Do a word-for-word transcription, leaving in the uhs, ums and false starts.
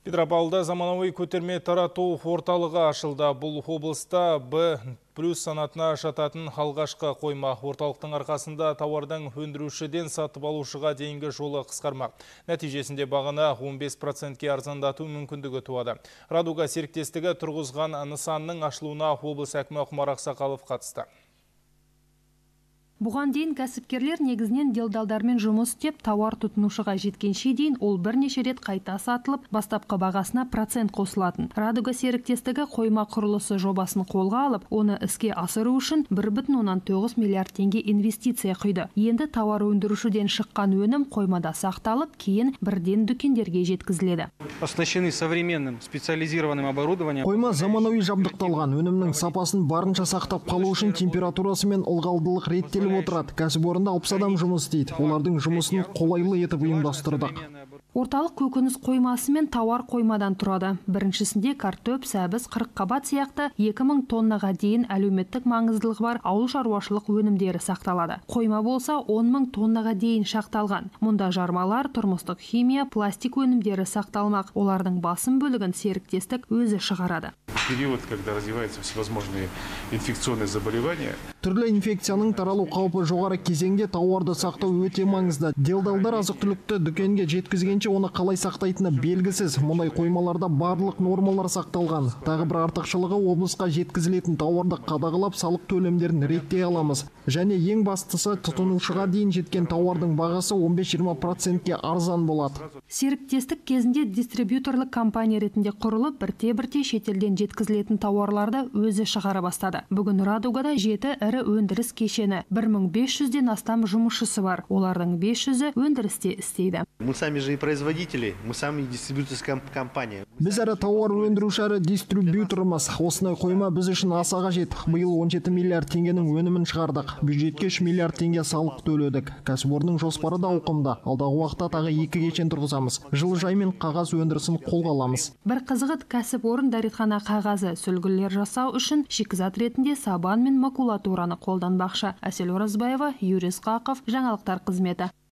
Петропавлда заманауи көтерме тарату орталығы ашылды. Бұл облыста Б плюс санатына жататын алғашқы қойма. Орталықтың арқасында тауардың өндірушіден сатып алушыға дейінгі жолы қысқармақ. Нәтижесінде бағаны он бес процентке арзандату мүмкіндігі туады. Радуга серіктестігі тұрғызған нысанның ашылуына облыс әкімі Құмар Ақсақалов қатысты. Бұған дейін кәсіпкерлер негізінен делдалдармен жұмыс істеп, тауар тұтынушыға жеткенше дейін ол бірнеше рет қайта сатылып, бастапқы бағасына процент қосылатын. Радуга серіктестігі қойма құрылысы жобасын қолға алып, оны іске асыру үшін бір бүтін оннан тоғыз миллиард теңге инвестиция құйды. Енді тауар өндірушіден шыққан өнім қоймада сақталып, кейін бірден дүкендерге жеткізіледі. Оснащены современным специализированным оборудованием. Қойма заманауи жабдықталған, өнімнің сапасын барынша сақтап қалу үшін температурасы мен ылғалдылық реттеліп отырады. Кәсіпорында алпыс адам жұмыс істейді. Олардың жұмысын қолайлы етіп ұйымдастырдық. Орталық көкөніс қоймасы мен тауар қоймадан тұрады. Біріншісінде картоп, сәбіз, қырыққабат сияқты екі мың тоннаға дейін әлеуметтік маңыздылығы бар ауыл шаруашылық өнімдері сақталады. Қойма болса он мың тоннаға дейін шақталған. Мұнда жармалар, тұрмыстық химия, пластик өнімдері сақталмақ. Олардың басым бөлігін серіктестік өзі шығарады. Период, когда развиваются всевозможные инфекционные заболевания. Түрлі инфекцияның таралу қаупі жоғары кезеңде тауарды сақтау өте маңызды. Делдалдар азық-түлікті дүкенге жеткізгенше оны қалай сақтайтыны белгісіз. Мұндай қоймаларда барлық нормалар сақталған. Тағы бір артықшылығы, облысқа жеткізілетін тауарды қадағалап, салық төлемдерін реттей аламыз. Және ең бастысы, тұтынушыға дейін жеткен тауардың бағасы он бес жиырма процентке арзан болады. Серіктестік кезінде дистрибьюторлық компания ретінде құрылып, бірте-бірте шетелден жеткізілетін тауарларды өзі шығара бастады. Бүгін Радугада жеті ірі өндіріс кешені, бір мың бес жүзден астам жұмысшысы бар. Олардың бес жүзі өндірісте істейді. Мы сами же и производители, мы сами дистрибьюторская компания. Біз әрі тауар өндіруші, әрі дистрибьюторымыз. Осындай қойма біз үшін аса қажет. Биыл он жеті миллиард теңгенің өнімін шығардық. Бюджетке үш миллиард теңге салық төледік. Кәсіпорынның жоспары да ауқымды. Алдағы уақытта тағы екі кешен тұрғызамыз. Жылыжай мен қағаз өндірісін қолға аламыз. Бір қызығы, кәсіпорын дәретхана қағазы сүлгілер жасау үшін шикізат ретінде сабан мен макулатураны қолданбақшы. Әсел Оразбаева, Юрий Исқақов, жаңалықтар қызметі.